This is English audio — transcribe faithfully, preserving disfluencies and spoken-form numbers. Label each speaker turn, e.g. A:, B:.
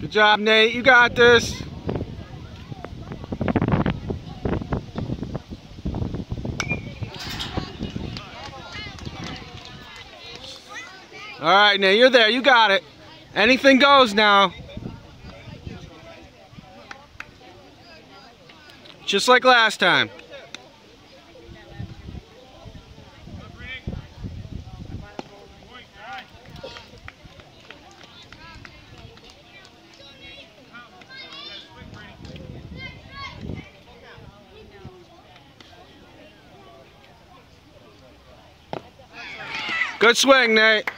A: Good job, Nate. You got this. All right, Nate, you're there. You got it. Anything goes now. Just like last time. Good swing, Nate.